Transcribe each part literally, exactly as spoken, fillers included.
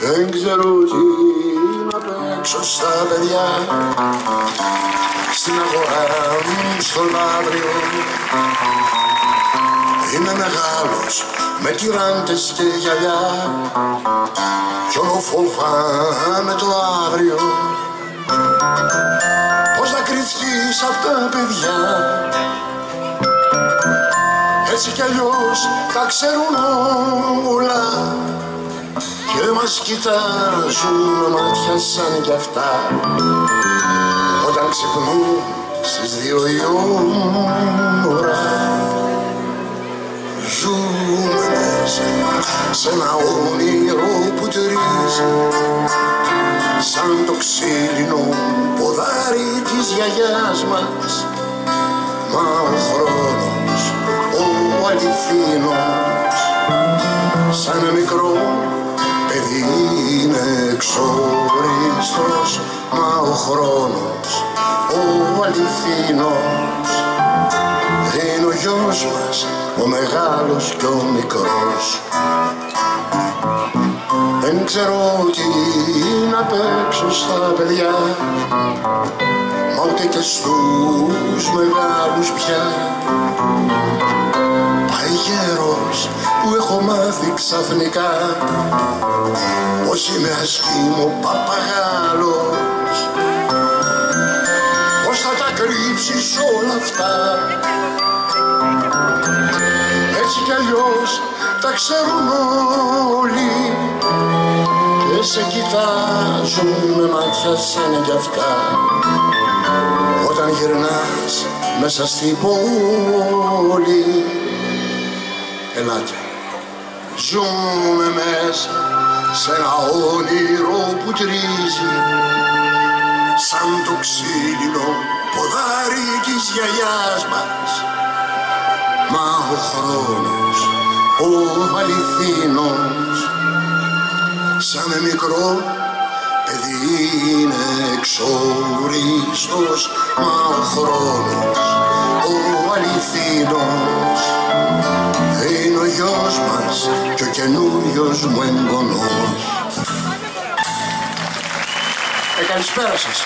Δεν ξέρω τι να παίξω στα παιδιά, στην αγορά μου στον αύριο. Είμαι μεγάλος με τυράντες και γυαλιά κι όλο φοβάμαι το αύριο. Πώς να κρυφτείς απ' τα παιδιά, έτσι κι αλλιώς τα ξέρουν όλα και μας κοιτάζουν με μάτια σαν κι αυτά όταν ξυπνούν στις δύο η ώρα. Ζούμε μέσα σε ένα όνειρο που τρίζει σαν το ξύλινο ποδάρι της γιαγιάς μας. Μα ο χρόνος, ο αληθινός, σαν μικρό παιδί είναι εξόριστος. Μα ο χρόνος, ο αληθινός, είναι ο γιος μας, ο μεγάλος κι ο μικρός. Δεν ξέρω τι να παίξω στα παιδιά, μα ούτε και στους μεγάλους πια. Πάει καιρός που έχω μάθει ξαφνικά πως είμαι ασκήμο παπαγάλος. Πώς θα τα κρύψεις όλα αυτά, έτσι κι αλλιώς τα ξέρουν όλοι και σε κοιτάζουν με μάτια σαν κι αυτά όταν γυρνάς μέσα στην πόλη. Ελάτε. Ζούμε μέσα σε ένα όνειρο που τρίζει σαν το ξύλινο ποδάρι της γιαγιάς μας. Μα ο χρόνος, ο αληθινός, σαν μικρό παιδί είναι εξόριστος. Μα ο χρόνος, ο αληθινός, είναι ο γιος μας και ο καινούριος μου εγγονός. Ε, καλησπέρα σας.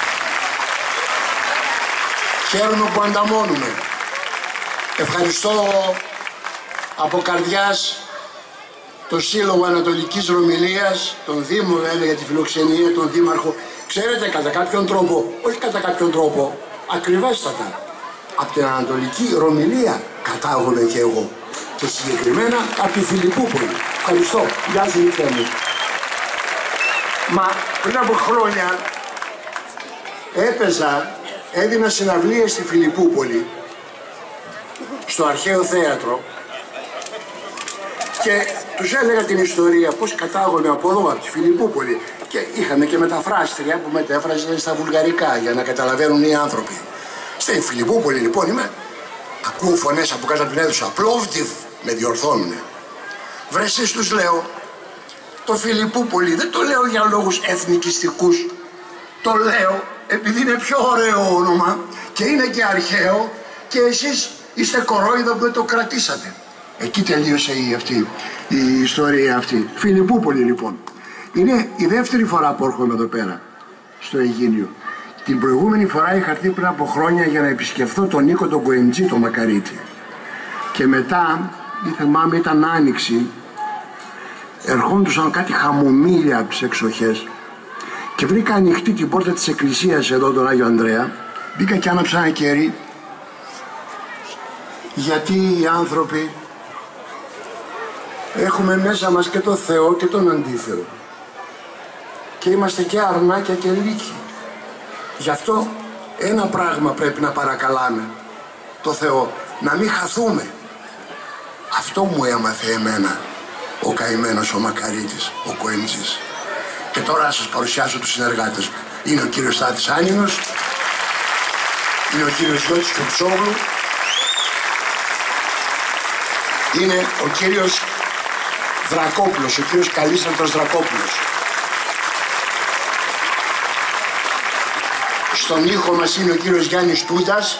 Χαίρομαι που ανταμώνουμε. Ευχαριστώ από καρδιάς το Σύλλογο Ανατολικής Ρωμιλίας, τον Δήμο βέβαια για τη φιλοξενία, τον Δήμαρχο. Ξέρετε, κατά κάποιον τρόπο, όχι κατά κάποιον τρόπο, ακριβέστατα, από την Ανατολική Ρωμιλία κατάγομαι και εγώ. Και συγκεκριμένα από τη Φιλιππούπολη. Ευχαριστώ. Γεια σας, νύχτα μου. Μα πριν από χρόνια έπαιζα, έδινα συναυλίες στη Φιλιππούπολη, στο Αρχαίο Θέατρο, και τους έλεγα την ιστορία πως κατάγομαι από εδώ, από τη Φιλιππούπολη, και είχαμε και μεταφράστρια που μετέφραζε στα βουλγαρικά για να καταλαβαίνουν οι άνθρωποι. Στη Φιλιππούπολη λοιπόν είμαι, ακούω φωνές από κάτω από την αίθουσα, Πλόβτιβ, με διορθώνουνε. Βρε εσείς, τους λέω, το Φιλιππούπολη δεν το λέω για λόγους εθνικιστικούς, το λέω επειδή είναι πιο ωραίο όνομα και είναι και αρχαίο και εσείς είστε κορόιδα που δεν το κρατήσατε. Εκεί τελείωσε η, αυτή, η ιστορία αυτή. Φιλιππούπολη λοιπόν. Είναι η δεύτερη φορά που έρχομαι εδώ πέρα, στο Αιγίνιο. Την προηγούμενη φορά είχα έρθει πριν από χρόνια για να επισκεφθώ τον Νίκο τον Κοεντζή, τον Μακαρίτη. Και μετά, η θυμάμαι ήταν άνοιξη, ερχόντουσαν κάτι χαμομήλια από τις εξοχές και βρήκα ανοιχτή την πόρτα της εκκλησίας εδώ, τον Άγιο Ανδρέα. Μπήκα και άναψα ένα κερί, γιατί οι άνθρωποι έχουμε μέσα μας και τον Θεό και τον Αντίθεο και είμαστε και αρνάκια και λύκοι. Γι' αυτό ένα πράγμα πρέπει να παρακαλάμε το Θεό, να μην χαθούμε. Αυτό μου έμαθε εμένα ο καημένος ο Μακαρίτης, ο Κοεντζής. Και τώρα να σας παρουσιάσω τους συνεργάτες μου. Είναι ο κύριος Στάθης Άνινος, είναι ο κύριος Γιώτης Κουτσόγλου, είναι ο κύριος Δρακόπουλος, ο κύριος Καλίστρατος Δρακόπουλος. Στον ήχο μας είναι ο κύριος Γιάννης Τούντας.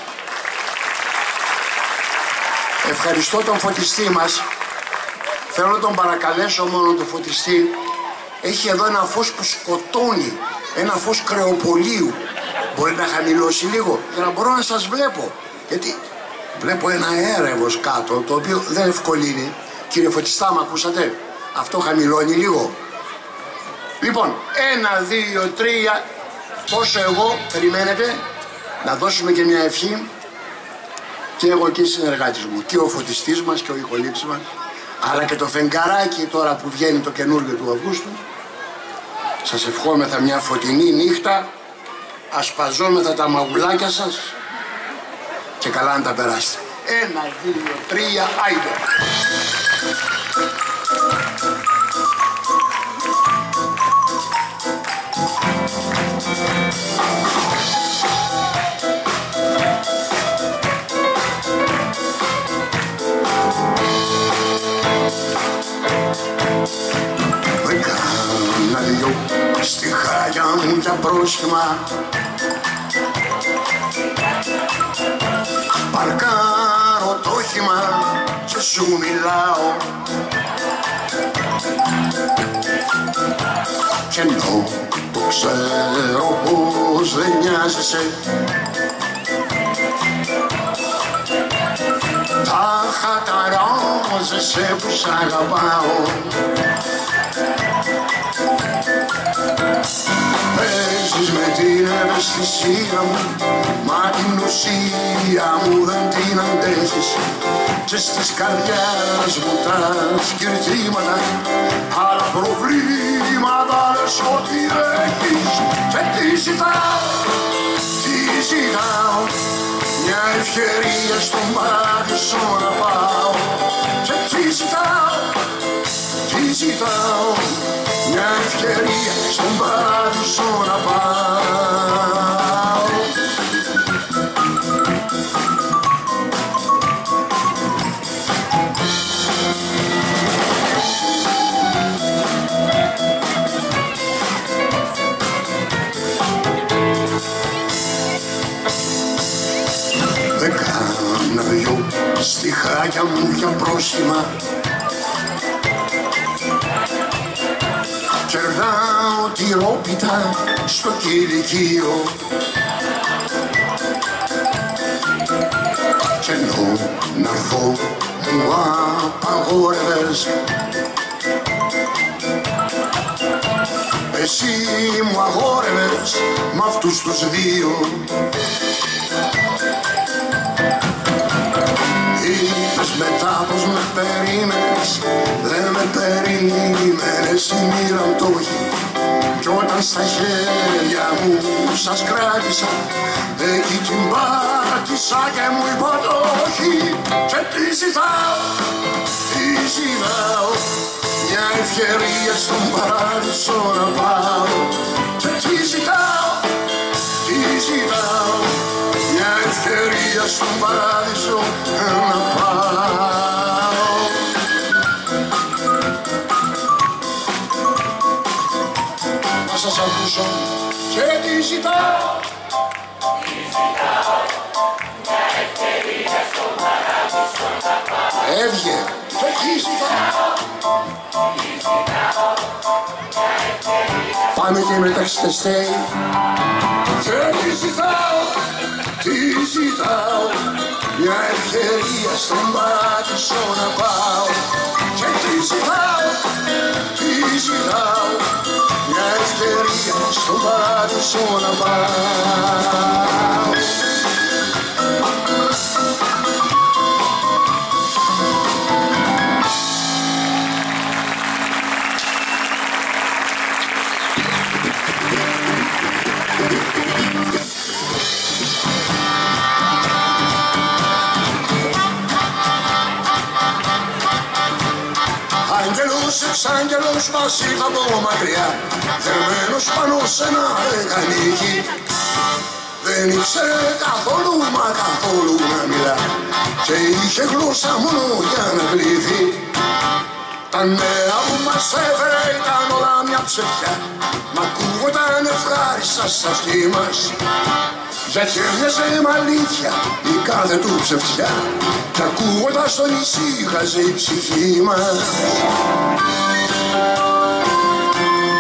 Ευχαριστώ τον φωτιστή μας. Θέλω να τον παρακαλέσω μόνο τον φωτιστή Έχει εδώ ένα φως που σκοτώνει, ένα φως κρεοπολίου. Μπορεί να χαμηλώσει λίγο για να μπορώ να σας βλέπω. Γιατί βλέπω ένα έρευος κάτω, το οποίο δεν ευκολύνει. Κύριε Φωτιστά, μ' ακούσατε? Αυτό χαμηλώνει λίγο. Λοιπόν, ένα, δύο, τρία. Πόσο εγώ, περιμένετε, να δώσουμε και μια ευχή. Και εγώ και οι συνεργάτες μου, και ο φωτιστής μας και ο ηχολήπτης μας, αλλά και το φεγγαράκι τώρα που βγαίνει το καινούργιο του Αυγούστου. Σας ευχόμεθα μια φωτεινή νύχτα, ασπαζόμεθα τα μαγουλάκια σας και καλά να τα περάσετε. Ένα, δύο, τρία, άιντε! Έκανα δυο στιχάκια μου για πρόσχημα, παρκάρω το όχημα και σου μιλάω, κι ενώ το ξέρω πως δεν νοιάζεσαι, τα χαταράζεσαι που σ' αγαπάω. Παίζεις με την ευαισθησία μου, μα την ουσία μου δεν την αντέχεις, και στις καρδιάς μου τα σκυρτήματα άλλα προβλήματα λες ότι έχεις. Και τι ζητάω, τι ζητάω, μια ευκαιρία στον παράδεισο να πάω. Και τι ζητάω, τι ζητάω, μια ευκαιρία στον παράδεισο να πάω. Έκανα δυο στιχάκια μου για πρόσχημα, κερνάω τη ρόπιτα στο κηλικείο, κι ενώ να έρθω μου απαγόρευες, εσύ μου αγόρευες μ' αυτούς τους δύο. Είπες μετά πως με περίμενες, δεν με περίμενες, η μοίρα μου το έχει. Κι όταν στα χέρια μου σας κράτησα, εκεί την πάτησα και μου είπα το όχι. Και τι ζητάω, τι ζητάω, μια ευκαιρία στον παράδεισο να πάω. Και τι ζητάω, τι ζητάω, μια ευκαιρία στον παράδεισο να πάω. Να σας ακούσω. Και τι ζητάω, τι ζητάω, μια ευκαιρία στον παράδεισο να πάω. Έβγε. Και τι ζητάω, τι ζητάω, μια ευκαιρία. Πάμε και μεταξυστεστέ. Και τι ζητάω, τι ζητάω, μια ευκαιρία στον παράδεισο να πάω. Και τι ζητάω, τι ζητάω, μια ευκαιρία στον παράδεισο να πάω. Άγγελος, εξάγγελος μας ήρθε από μακριά, θερμένος πάνω σε ένα ρεγανίκι. Δεν ήξερε καθόλου μα καθόλου να μιλά, και είχε γλώσσα μόνο για να κλείθει. Τα νέα που μας έφερε ήταν όλα μια ψευτιά, μ' ακούγονταν ευχάριστα στα αυτή μας, γιατί έμοιαζε με αλήθεια η κάθε του ψευτιά, κι ακούγοντας τον ησύχαζε η ψυχή μας.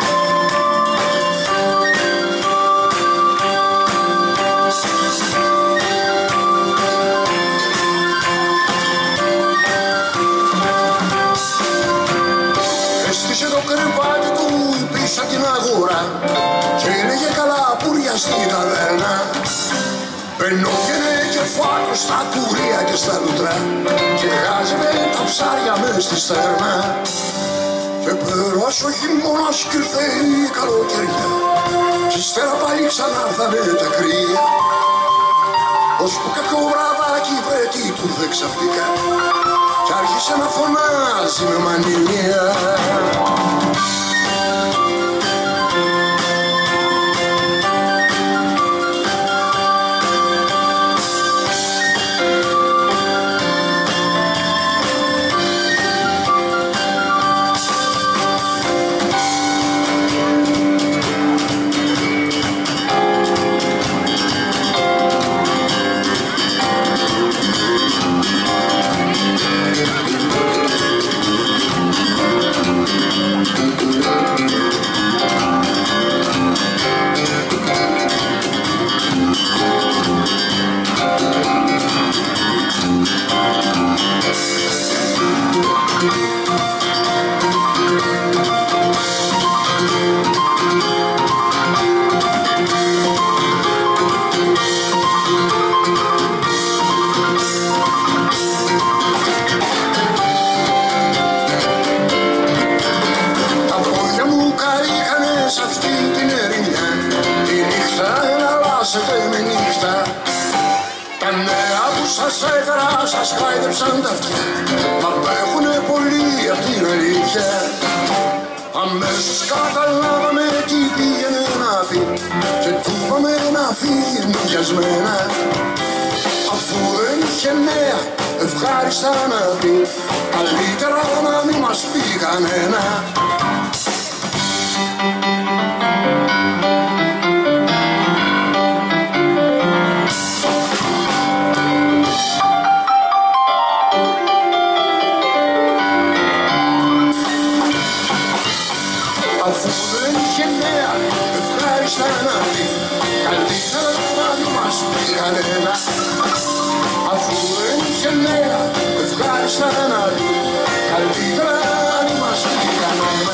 Άνοιξε το κρεβάτι του πίσω την αγορά και έλεγε καλά πουριά στην ταβέρνα. Μπαινόκαινε και φάτο στα κουρία και στα λουτρά και βγάζανε τα ψάρια μες στη στέρνα. Και πέρασε ο χειμώνας κι ήρθε η καλοκαιριά κι ύστερα πάλι ξανάρθανε τα κρύα, ώσπου κάποιο βραδάκι βρέτη του ήρθε ξαφνικά κι άρχισε να φωνάζει με μανία. Σας έφερα, σας χάιδεψαν τα αυτιά, μα απέχουνε πολύ απ' την αλήθεια. Αμέσως καταλάβαμε τι πήγαινε να πει και του είπαμε να φύγει μοιασμένα. Αφού δεν είχε νέα ευχάριστα να πει, καλύτερα να μην μας πει κανένα. Αφού δεν είχε νέα ευχάριστα να πει, καλύτερα να μην μας πει κανένα. Αφού δεν είχε νέα ευχάριστα να πει, καλύτερα να μην μας πει κανένα.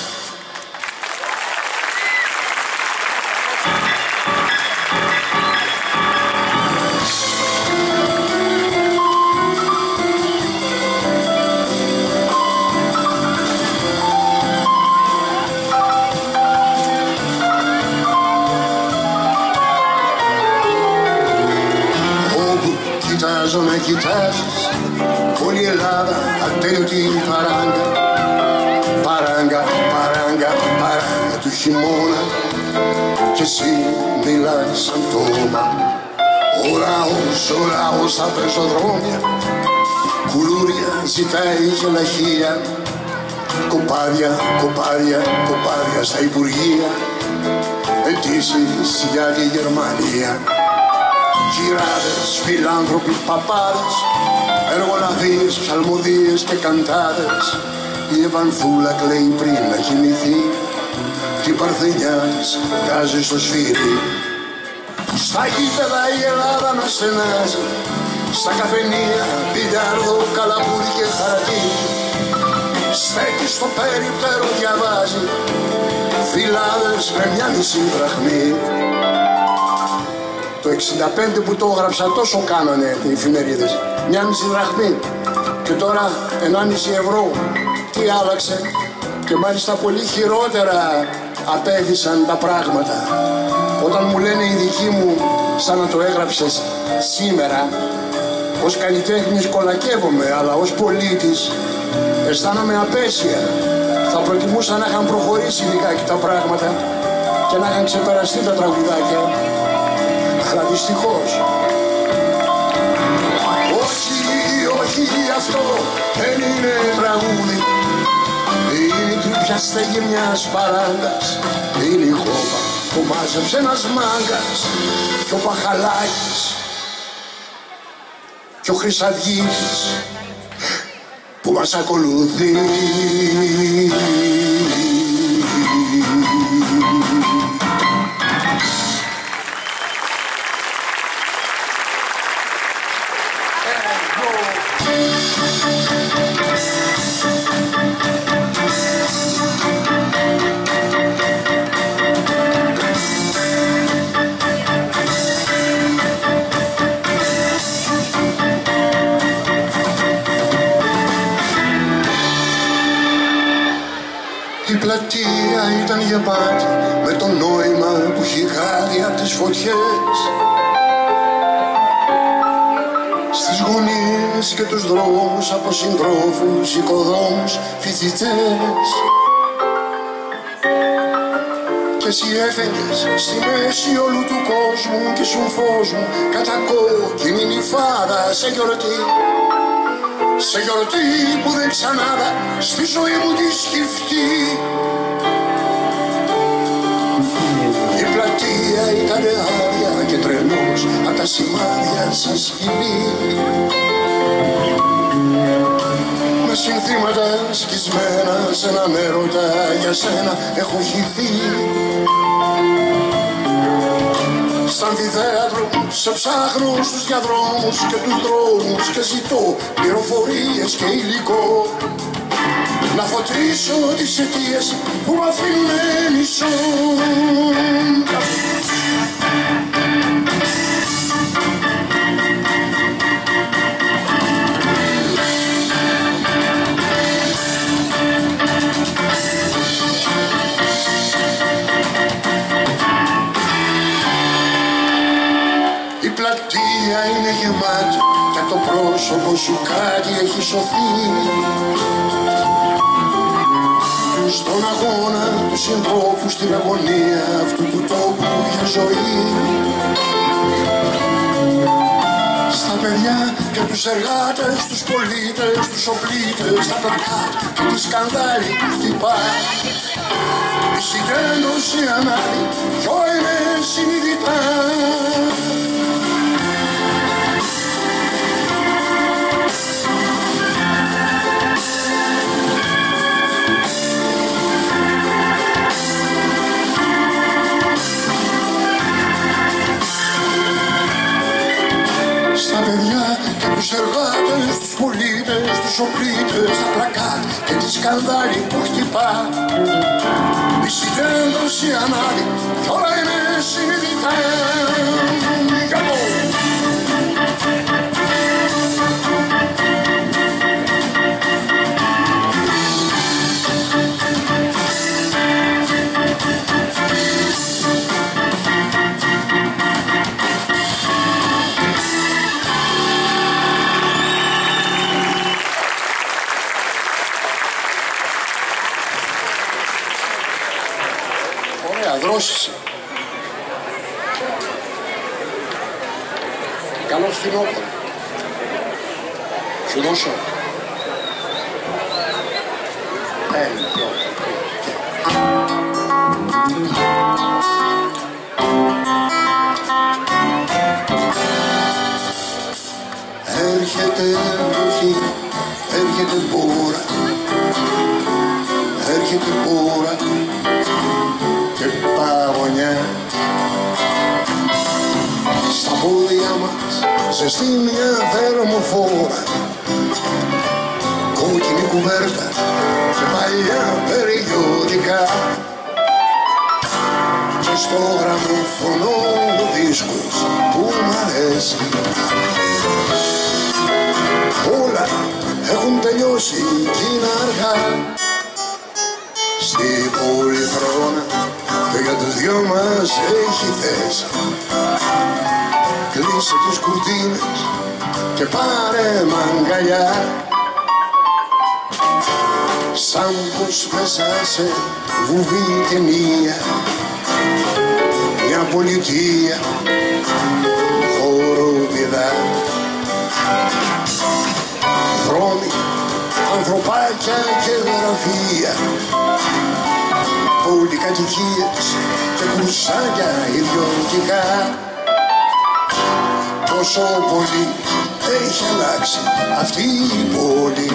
Κοιτάζω να κοιτάζεις όλη η Ελλάδα ατέλειωτη παράγκα. Παράγκα, παράγκα, παράγκα του χειμώνα κι εσύ μιλάς σαν τόμα. Ο λαός, ο λαός στα πεζοδρόμια κουλούρια ζητάει γελαχεία. Κοπάδια, κοπάδια, κοπάδια στα υπουργεία, αιτήσεις για τη Γερμανία. Γυράδες, φιλάνθρωποι, παπάδες, εργολαβίες, ψαλμοδίες και καντάδες. Η Ευανθούλα κλαίει πριν να κοιμηθεί, την Παρθενιά της βγάζει στο σφύρι. Στα γήπεδα η Ελλάδα να στενάζει, στα καφενεία μπιλιάρδο, καλαμπούρι και χαρτί. Στέκει στο περίπτερο, διαβάζει φυλάδες με μια μισή δραχμή. Το εξήντα πέντε που το έγραψα τόσο κάνανε οι εφημερίδες, μια μισή δραχμή, και τώρα ενάμιση ευρώ. Τι άλλαξε? Και μάλιστα πολύ χειρότερα απέδυσαν τα πράγματα. Όταν μου λένε οι δικοί μου, σαν να το έγραψες σήμερα, ως καλλιτέχνης κολακεύομαι, αλλά ως πολίτης αισθάνομαι απέσια. Θα προτιμούσα να είχαν προχωρήσει λιγάκι τα πράγματα και να είχαν ξεπεραστεί τα τραγουδάκια. Αλλά δυστυχώς. Όχι, όχι, αυτό δεν είναι τραγούδι. Είναι η τρύπια στέγη μιας παράγκας. Είναι η χώπα που μάζεψε ένας μάγκας. Κι ο Παχαλάκης κι ο Χρυσαυγίτης που μας ακολουθεί. πλατεία ήταν γεμάτη με το νόημα που έχει κάτι απ' τις φωτιές. Στις γωνίες και τους δρόμους από συντρόφους, οικοδόμους, φοιτητές. Και εσύ έφεγες στη μέση όλου του κόσμου και σου φως μου κατά κόκκινη νυφάδα σε γιορτή. Σε γιορτή που δεν ξανάδα στη ζωή μου τη σκεφτεί. Η πλατεία ήταν άδεια και τρελός απ' τα σημάδια σαν σκηνή. Με συνθήματα σκισμένα σε έναν έρωτα για σένα έχω χυθεί. Στα αμφιθέατρο σε ψάχνω στους διαδρόμους και τους δρόμους και ζητώ πληροφορίες και υλικό να φωτίσω τις αιτίες που μ' αφήνουνε μισό. Η πλατεία είναι γεμάτη και το πρόσωπο σου κάτι έχει σωθεί. Στον αγώνα του συντρόφου, στην αγωνία αυτού του τόπου για ζωή. Στα παιδιά και τους εργάτες, τους πολίτες, τους οπλίτες, τα πλακάτ και τη σκανδάλη που χτυπά. Η συγκέντρωση ανάδει κι όλα είναι συνειδητά. Στα παιδιά και τους εργάτες, τους πολίτες, τους οπλίτες, τα πλακάτ και τη σκανδάλη που χτυπά. Η συγκέντρωση ανάδει κι όλα είναι συνειδητά. Δρόσησε. Καλό φθινόπωρο. Σου δώσω. Ε, λοιπόν. Έρχεται βροχή, έρχεται μπόρα, έρχεται μπόρα και παγωνιά. Στα πόδια μας ζεστή μια θερμοφόρα, κόκκινη κουβέρτα και παλιά περιοδικά. Και στο γραμμοφωνό ο δίσκος που μ' αρέσει. Όλα έχουν τελειώσει κι είναι αργά. Στη πολυθρόνα και για τους δυο μας έχει θέση. Κλείσε τις κουρτίνες και πάρε μ' αγκαλιά. Σαν πως μέσα σε βουβή ταινία, μια πολιτεία χοροπηδά. Δρόμοι, ανθρωπάκια και γραφεία, πολυκατοικίες και κουρσάκια ιδιωτικά. Πόσο πολύ έχει αλλάξει αυτή η πόλη.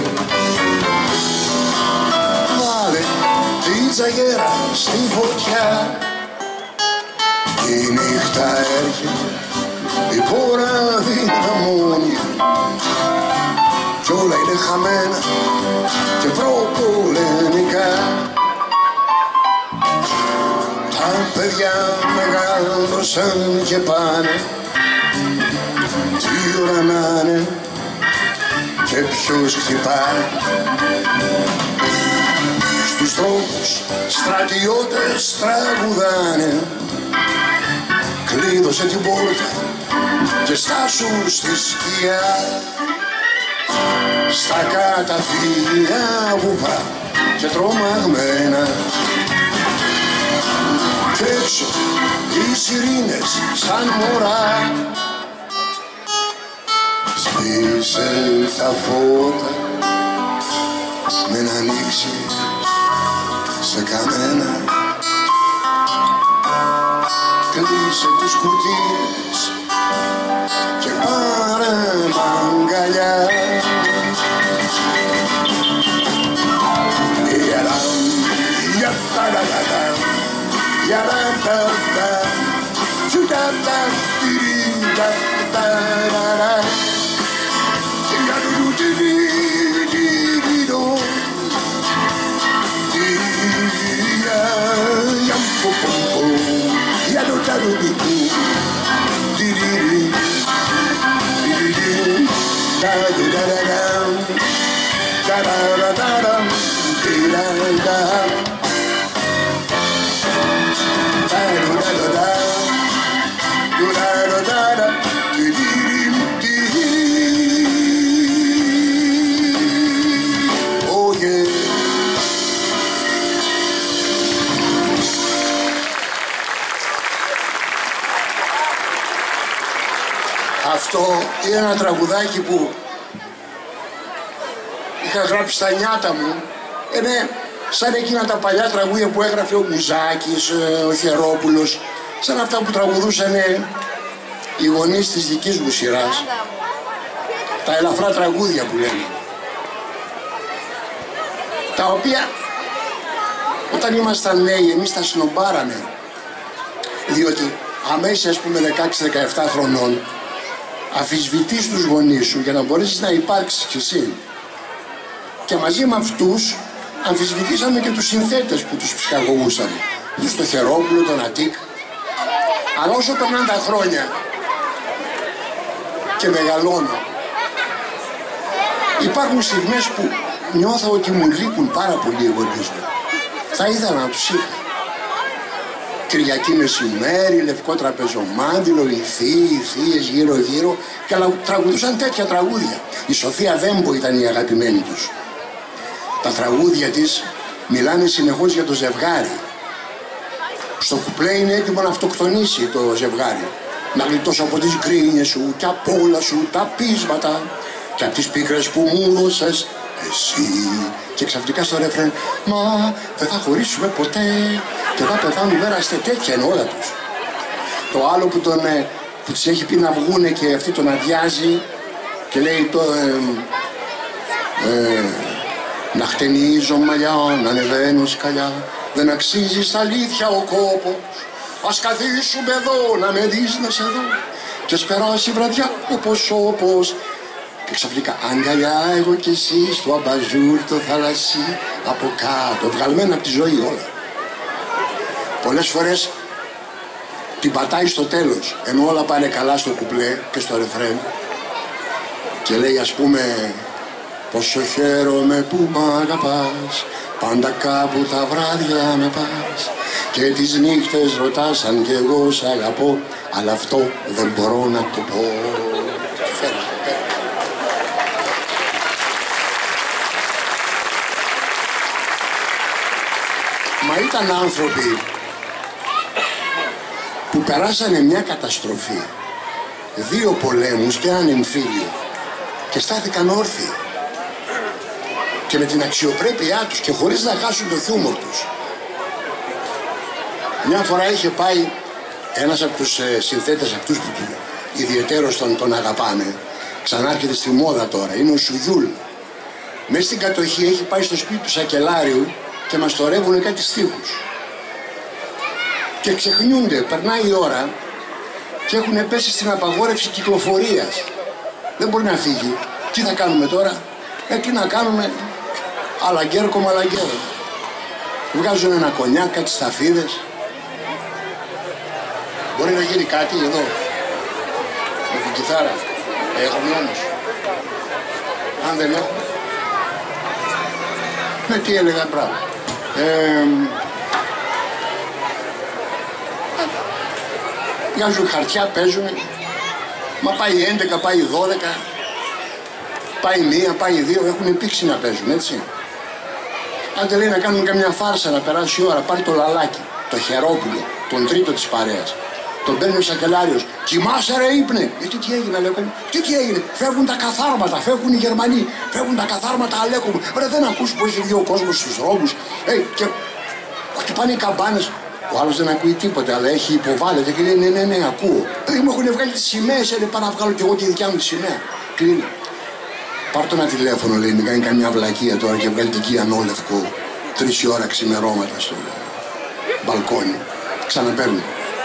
Βάλε τη τζαγέρα στη φωτιά, η νύχτα έρχεται, η πόρα δυναμώνει κι όλα είναι χαμένα και προπολεμικά. Τα παιδιά μεγάλωσαν και πάνε, τι ώρα να είναι και ποιος χτυπά. Στους ανθρώπους, στρατιώτες τραγουδάνε. Κλείδωσε την πόρτα και στάσου στη σκιά, στα καταφύγια βουβά και τρομαγμένα. Κι έξω οι σιρήνες σαν μωρά, σβήσε τα φώτα με να ανοίξει σε καμένα. Κλείσε τις κουτίες και πάρε μ' αγκαλιά. Αυτό είναι ένα τραγουδάκι που είχα γράψει στα νιάτα μου. Είναι σαν εκείνα τα παλιά τραγούδια που έγραφε ο Μουζάκης, ο Χερόπουλος, σαν αυτά που τραγουδούσαν οι γονείς της δικής μου σειράς. Τα ελαφρά τραγούδια που λένε. Τα οποία όταν ήμασταν νέοι εμείς τα συνομπάραμε. Διότι αμέσως, ας πούμε, δεκαέξι δεκαεπτά χρονών αφισβητείς τους γονείς σου για να μπορέσεις να υπάρξεις κι εσύ. Και μαζί με αυτούς αμφισβητήσαμε και τους συνθέτες που τους ψυχαγωγούσαν. Τους το Χερόπουλο, τον Αττικ. Αλλά όσο περνάνε τα χρόνια και μεγαλώνω, υπάρχουν στιγμές που νιώθω ότι μου λείπουν πάρα πολύ οι γονείς μου. Θα ήθελα να τους είχα. Κυριακή μεσημέρι, λευκό τραπεζομάντιλο, οι θείοι, οι θείες γύρω γύρω, και τραγουδούσαν τέτοια τραγούδια. Η Σοφία Δέμπο ήταν η αγαπημένη τους. Τα τραγούδια της μιλάνε συνεχώς για το ζευγάρι. Στο κουπλέ είναι έτοιμο να αυτοκτονήσει το ζευγάρι. Να γλιτώσω από τις γκρίνιες σου και από όλα σου τα πείσματα και από τις πίκρες που μου δώσες εσύ. Και ξαφνικά στο ρεφρέν, μα δεν θα χωρίσουμε ποτέ και θα πεθάνουμε μέρα τέτοια, είναι όλα τους. Το άλλο που, τον, που της έχει πει να βγούνε και αυτή τον αδειάζει και λέει το ε, ε, να χτενίζω μαλλιά, να ανεβαίνω σκαλιά, δεν αξίζει στα αλήθεια ο κόπος, ας καθίσουμε εδώ να με δεις να σε δω και ας περάσει η βραδιά όπως όπως. Και ξαφνικά αγκαλιά εγώ κι εσύ στο αμπαζούρ το θαλασσί από κάτω, βγαλμένα από τη ζωή όλα. Πολλές φορές την πατάει στο τέλος, ενώ όλα πάνε καλά στο κουπλέ και στο ρεφρέν, και λέει, ας πούμε, πόσο χαίρομαι που μ' αγαπάς, πάντα κάπου τα βράδια με πας και τις νύχτες ρωτάς αν κι εγώ σ' αγαπώ, αλλά αυτό δεν μπορώ να το πω. Μα ήταν άνθρωποι που περάσανε μια καταστροφή, δύο πολέμους και έναν εμφύλιο, και στάθηκαν όρθιοι και με την αξιοπρέπειά τους και χωρίς να χάσουν το χιούμορ τους. Μια φορά είχε πάει ένας από τους ε, συνθέτες αυτούς που του ιδιαιτέρως τον, τον αγαπάνε, ξανάρχεται στη μόδα τώρα, είναι ο Σουγιούλ. Μέσα στην κατοχή έχει πάει στο σπίτι του Σακελάριου και μαστορεύουνε κάτι στίχους. Και ξεχνιούνται, περνάει η ώρα και έχουν πέσει στην απαγόρευση κυκλοφορίας. Δεν μπορεί να φύγει. Τι θα κάνουμε τώρα? Ε, τι να κάνουμε? Αλαγκέρκο μαλαγκέρο. Βγάζουν ένα κονιάκ, κάτι σταφίδες. Μπορεί να γίνει κάτι εδώ. Με την κιθάρα. Έχουμε όμως. Αν δεν έχουμε. Με τι έλεγα, μπράβο. Ε, βγάζουν χαρτιά, παίζουν. Μα πάει έντεκα, πάει δώδεκα, πάει μία, πάει δύο, έχουν πήξει να παίζουν, έτσι. Άντε λέει να κάνουν καμιά φάρσα, να περάσει η ώρα, πάρει το λαλάκι, το Χερόπουλο, τον τρίτο της παρέας. Τον παίρνει ο Σακελάριος. Κοιμάσαι ρε ύπνε. Ε, τι, τι έγινε, Αλέκο μου. Τι, τι έγινε. Φεύγουν τα καθάρματα, φεύγουν οι Γερμανοί. Φεύγουν τα καθάρματα, Αλέκο μου. Ρε, δεν ακούς που έχει βγει ο κόσμος στους δρόμους. Ε, και χτυπάνε οι καμπάνες. Ο άλλος δεν ακούει τίποτα, αλλά έχει υποβάλλεται και λέει ναι, ναι, ναι, ακούω. Δηλαδή μου έχουν βγάλει τις σημαίες, έλεγε πάω να βγάλω κι εγώ τη δικιά μου τη σημαία. Κλείνει. Πάρ' το ένα τηλέφωνο, λέει, μην κάνει καμιά βλακεία τώρα και βγάλει την Κιανό Λευκό. Τρεις η ώρα ξημερώματα στο μπαλκόνι. Ξαναπαίρνει.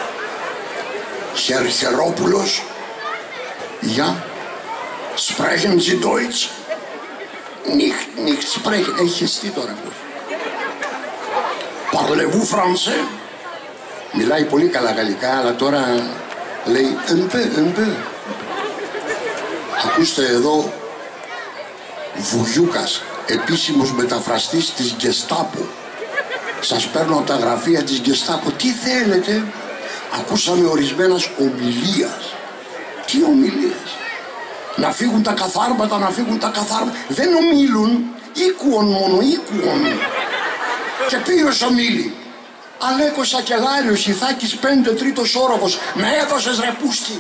Herr Χερόπουλος, ja, sprechen Sie Deutsch? Nicht, nicht sprechen. Έχει χεστεί τώρα αυτός. Parlez-vous français? Μιλάει πολύ καλά γαλλικά, αλλά τώρα λέει un peu, un peu. Ακούστε εδώ, Βουγιούκας, επίσημος μεταφραστής της Γκεστάπο. Σας παίρνω από τα γραφεία της Γκεστάπο. Τι θέλετε? Ακούσαμε ορισμένας ομιλίας. Τι ομιλίας? Να φύγουν τα καθάρματα, να φύγουν τα καθάρματα. Δεν ομίλουν, οίκουον μόνο, οίκουον. Και ποιος ομίλει? Αλέκος Σακελάριος, Ιθάκης πέντε, τρίτος όροφος. Με έδωσες ρε πούστη.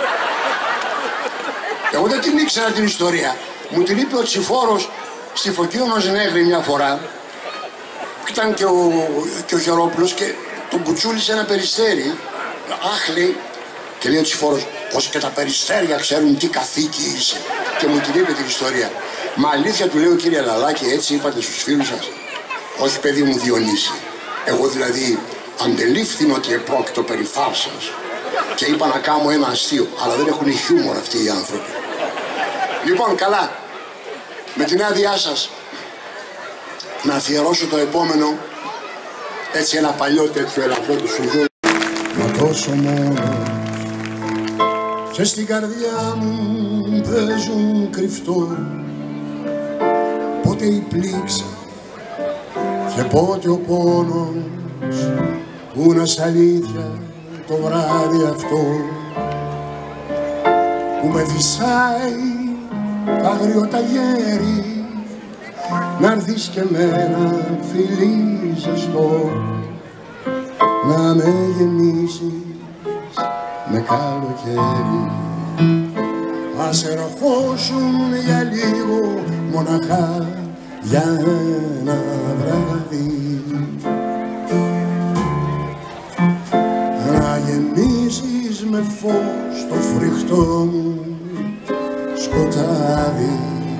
Εγώ δεν την ήξερα την ιστορία. Μου την είπε ο Τσιφόρος στη Φωκίωνος Νέγρη μια φορά. Ήταν και ο, και ο Χερόπουλος και τον κουτσούλησε ένα περιστέρι. Αχ, λέει, και λέει ο Τσιφόρος, ως και τα περιστέρια ξέρουν τι καθήκη είσαι. Και μου την είπε την ιστορία. Μα αλήθεια, του λέω, κύριε Λαλάκη, έτσι είπατε στους φίλους σας? Όχι, παιδί μου, Διονύση. Εγώ δηλαδή αντελήφθην ότι επρόκειτο περί φάρσας και είπα να κάνω ένα αστείο, αλλά δεν έχουν χιούμορ αυτοί οι άνθρωποι. Λοιπόν, καλά, με την άδειά σας να αφιερώσω το επόμενο, έτσι ένα παλιό τέτοιο ελαφρό του Σουζού. Μα τόσο μόνος και στην καρδιά μου παίζουν κρυφτό πότε η πλήξη και πότε ο πόνος που να σ' αλήθεια το βράδυ αυτό που με φυσάει αγριοταγέρι να'ρθεις και με ένα φιλί ζεστό να με γεμίσεις με καλοκαίρι. Ας ερχόσουν για λίγο μοναχά για ένα βράδυ να γεμίσεις με φως το φρικτό μου σκοτάδι.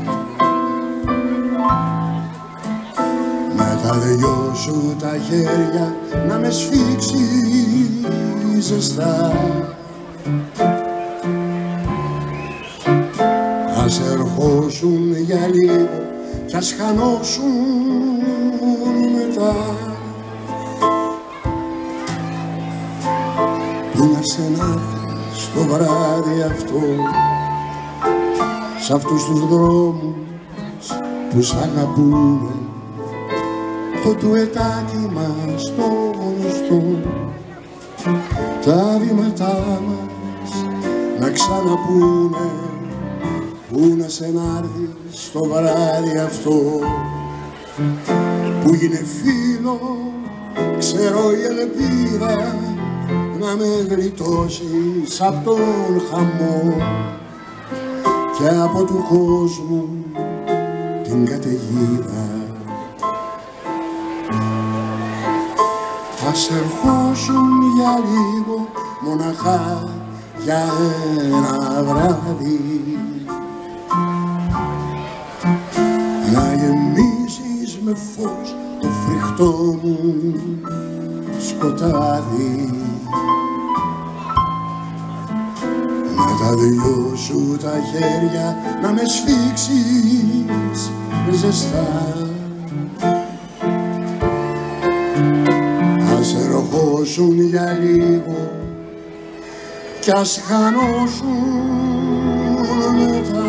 Με τα δυο σου τα χέρια να με σφίξει ζεστά. Ας ερχόσουν για λίγο κι ας χανώσουν μετά. Που να σε να'ρθεις στο βράδυ αυτό σ' αυτούς τους δρόμους που σ' αγαπούνε, το τουετάκι μας το γνωστό, τα βήματά μας να ξαναπούνε. Πού να σε να'ρθεις στο βράδυ αυτό που γίνε φίλο, ξέρω η ελπίδα να με γλιτώσεις απ' τον χαμό και από του κόσμου την καταιγίδα. Ας ερχόσουν για λίγο μοναχά για ένα βράδυ να γεμίσεις με φως το φρικτό μου σκοτάδι. Με τα δυο σου τα χέρια να με σφίξεις ζεστά. Ας ερχόσουν για λίγο κι ας χανώσουν μετά.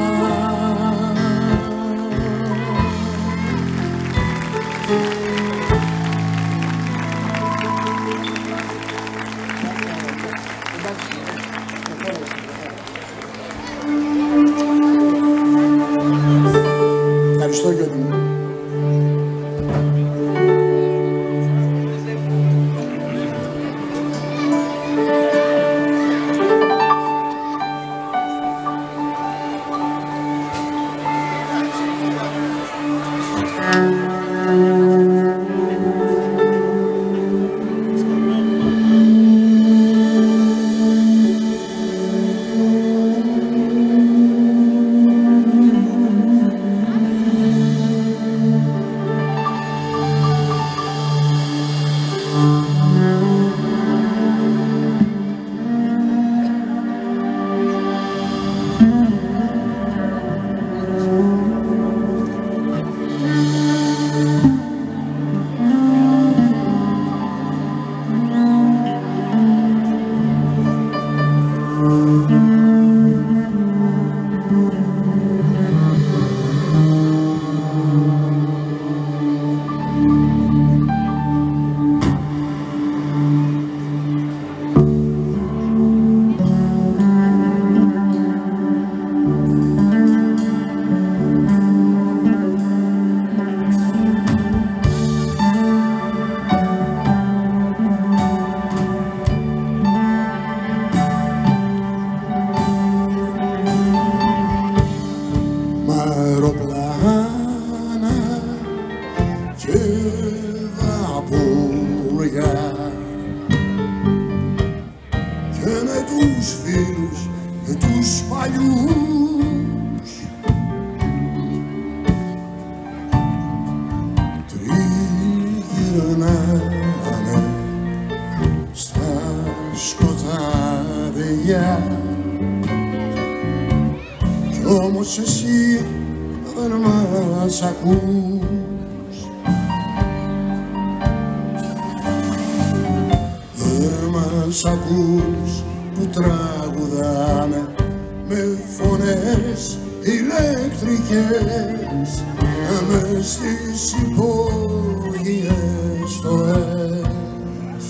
πως εσύ δεν μας ακούς, δεν μας ακούς που τραγουδάμε με φωνές ηλεκτρικές μες στις υπόγειες στοές.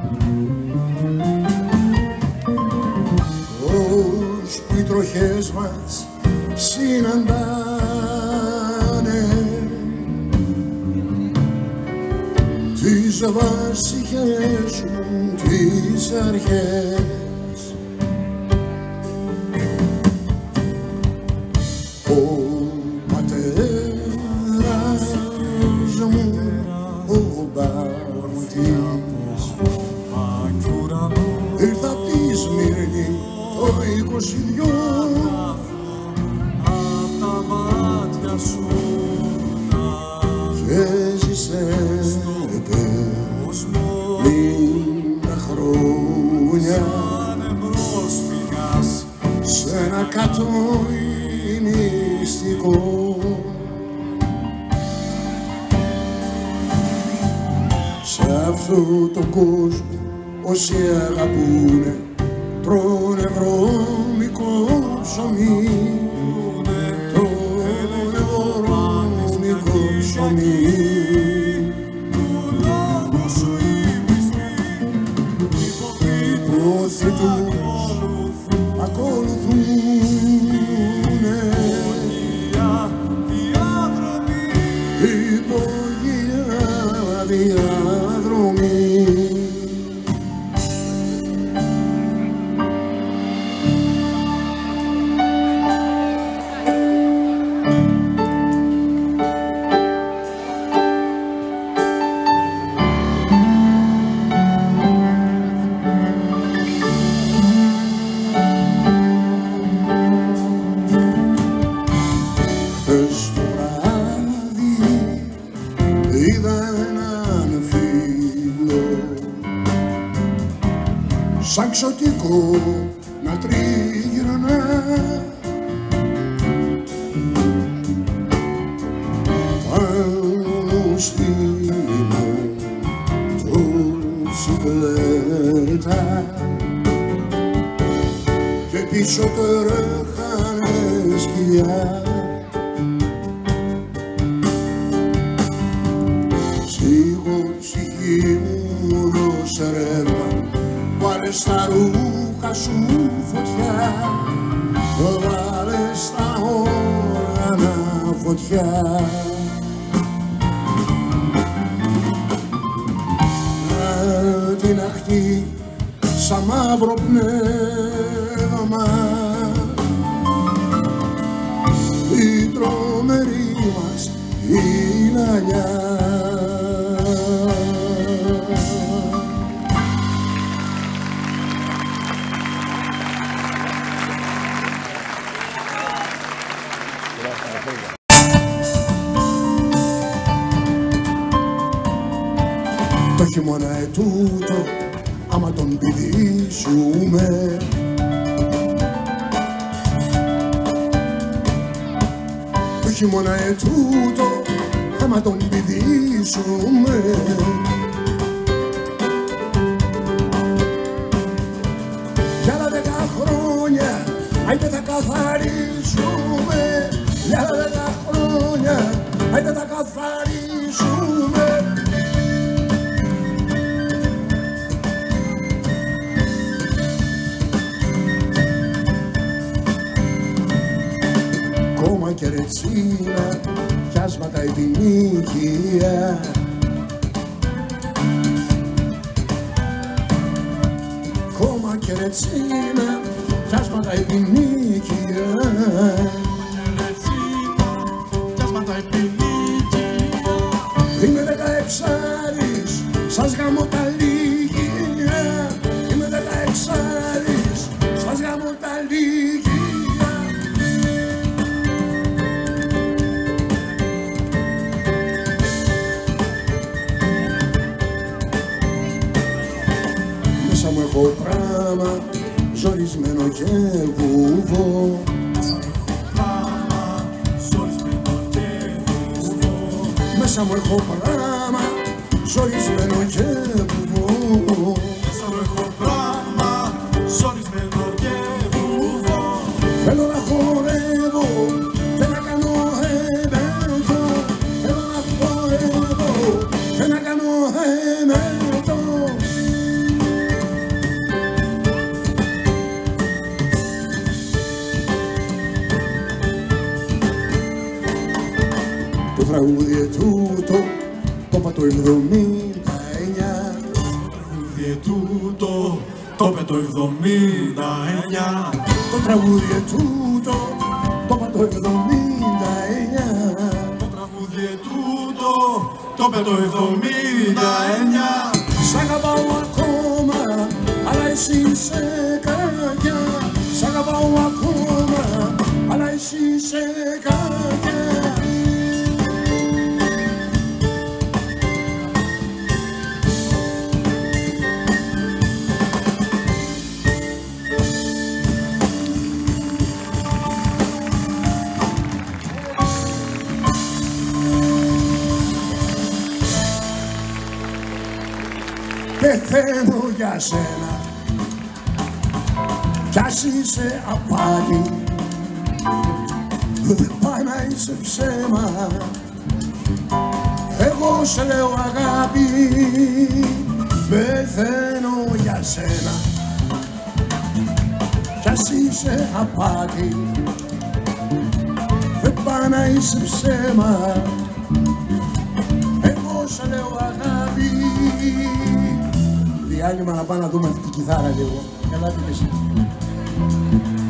Ως που οι τροχές μας συναντάνε τις βασικές μου τις αρχές, ο πατέρας μου, ο Μπαουτής, ήρθα απ' τη Σμύρνη το είκοσι δυο, απ' τα μάτια σου και ζήσε πενήντα χρόνια σε ένα κατόι μυστικό. Σε αυτό το κόσμο όσοι αγαπούνε τρώνε βρώμικο ψωμί, τρώνε βρώμικο ψωμί. Πόθη τους ακολουθούνε υπόγεια διαδρομή. Χθες το βράδυ είδα έναν φίλο σαν ξωτικό να τριγυρνά, πάνω στη μοτοσυκλέτα και πίσω τρέχανε σκιά. Σίγω ψυχή μου δώσε ρεύμα, βάλε στα ρούχα σου φωτιά, βάλε στα όργανα φωτιά. Με την αχτή σαν μαύρο πνεύμα η τρομερή μας η λαλιά. Το χειμώνα ετούτο άμα τον πηδήσουμε, το χειμώνα ετούτο άμα τον πηδήσουμε, για άλλα δέκα χρόνια άιτε θα καθαρίσουμε, για άλλα δέκα χρόνια άιτε θα καθαρίσουμε. Κόμμα και ρετσίνα, πιάσματα επινίκια, κόμμα και ρετσίνα, πιάσματα επινίκια, πιάσματα επινίκια. Είμαι δεκαεξάρης, σας γαμώ τα λίγια, είμαι δεκαεξάρης, σας γαμώ τα λίγια. Μέσα μου έχω πράμα, ζορισμένο και βουβό, Μέσα μου έχω πράγμα ζορισμένο και βουβό. Μέσα μου έχω πράγμα ζορισμένο και βουβό. Θέλω να χορεύω και να κάνω εμέτω. Θέλω να χορεύω και να κάνω εμέτω. Το τραγούδι ετούτο το είπα το εβδομήντα εννιά. Το τραγούδι ετούτο το είπε το εβδομήντα εννιά. Το τραγούδι ετούτο το είπα το εβδομήντα εννιά. Το τραγούδι ετούτο το είπε το εβδομήντα εννιά. Σ' αγαπάω ακόμα, αλλά εσύ είσαι καρδιά. Σ' αγαπάω ακόμα, αλλά εσύ είσαι καρδιά. Πεθαίνω για σένα κι ας είσαι απάτη, δεν πάει να είσαι ψέμα. Εγώ σε λέω αγάπη, πεθαίνω για σένα κι ας είσαι απάτη, δεν πάει να είσαι ψέμα. Εγώ σε λέω αγάπη. Διάλειμμα να πάω να δούμε αυτή την κιθάρα λίγο. Ελάτε και εσύ.